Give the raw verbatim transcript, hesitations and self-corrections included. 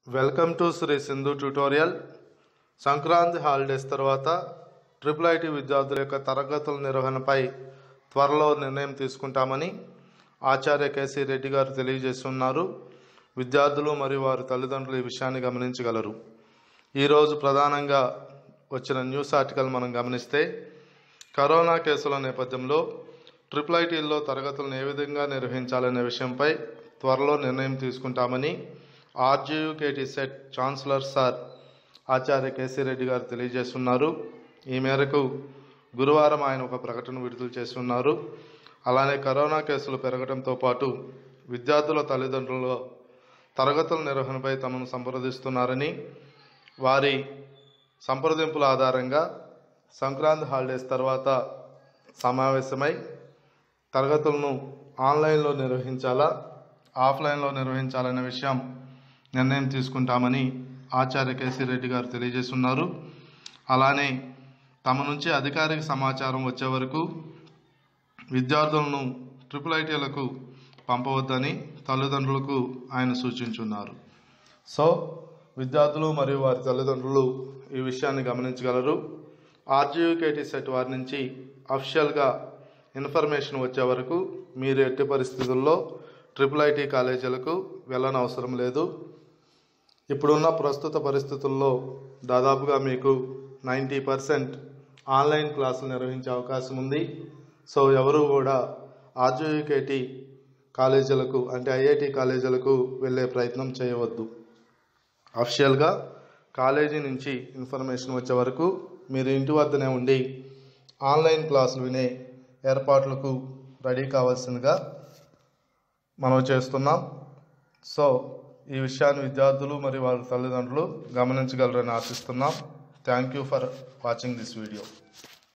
Welcome to Sri Sindhu tutorial. Sankranti holidays తర్వాత triple IT విద్యార్థుల యొక్క తరగతుల నిర్వహణపై త్వరలో నిర్ణయం తీసుకుంటామని ఆచార్య కేసీ రెడ్డి గారు తెలియజేస్తున్నారు. విద్యార్థులు మరియు వారి తల్లిదండ్రులు ఈ విషయాన్ని గమనించగలరు. ఈరోజు ప్రధానంగా వచ్చిన న్యూస్ ఆర్టికల్ మనం గమనిస్తే, కరోనా కేసుల నేపథ్యంలో ట్రిపుల్ ఐటీల్లో తరగతులను ఏ విధంగా నిర్వహించాలనే విషయంపై త్వరలో నిర్ణయం తీసుకుంటామని ఆర్జీయూకేటీ సెట్ ఛాన్సలర్ సార్ ఆచార్య కేసీ రెడ్డి గారు తెలియజేస్తున్నారు. ఈ మేరకు గురువారం ఆయన ఒక ప్రకటన విడుదల చేస్తున్నారు. అలానే కరోనా కేసులు పెరగడంతో పాటు విద్యార్థుల తల్లిదండ్రుల తరగతుల నిర్వహణపై తమను సంప్రదిస్తున్నారని, వారి సంప్రదింపుల ఆధారంగా సంక్రాంతి హాలిడేస్ తర్వాత సమావేశమై తరగతులను ఆన్లైన్లో నిర్వహించాలా, ఆఫ్లైన్లో నిర్వహించాలనే విషయం నిర్ణయం తీసుకుంటామని ఆచార్య కేసీ రెడ్డి గారు తెలియజేస్తున్నారు. అలానే తమ నుంచి అధికారిక సమాచారం వచ్చే వరకు విద్యార్థులను ట్రిపుల్ ఐటీలకు పంపవద్దని తల్లిదండ్రులకు ఆయన సూచించున్నారు. సో విద్యార్థులు మరియు వారి తల్లిదండ్రులు ఈ విషయాన్ని గమనించగలరు. ఆర్జీయూకేటీ సెట్ వారి నుంచి అఫిషియల్గా ఇన్ఫర్మేషన్ వచ్చే వరకు మీరు ఎట్టి పరిస్థితుల్లో ట్రిపుల్ ఐటీ కాలేజీలకు వెళ్ళనవసరం లేదు. ఇప్పుడున్న ప్రస్తుత పరిస్థితుల్లో దాదాపుగా మీకు నైంటీ పర్సెంట్ ఆన్లైన్ క్లాసులు నిర్వహించే అవకాశం ఉంది. సో ఎవరు కూడా ఆర్జీయూకేటీ కాలేజీలకు అంటే ఐఐటి కాలేజీలకు వెళ్ళే ప్రయత్నం చేయవద్దు. అఫిషియల్గా కాలేజీ నుంచి ఇన్ఫర్మేషన్ వచ్చే వరకు మీరు ఇంటి వద్దనే ఉండి ఆన్లైన్ క్లాసులు వినే ఏర్పాట్లకు రెడీ కావాల్సిందిగా మనం చేస్తున్నాం. సో ఈ విషయాన్ని విద్యార్థులు మరియు వారి తల్లిదండ్రులు గమనించగలరని ఆశిస్తున్నాం. Thank you for watching this video.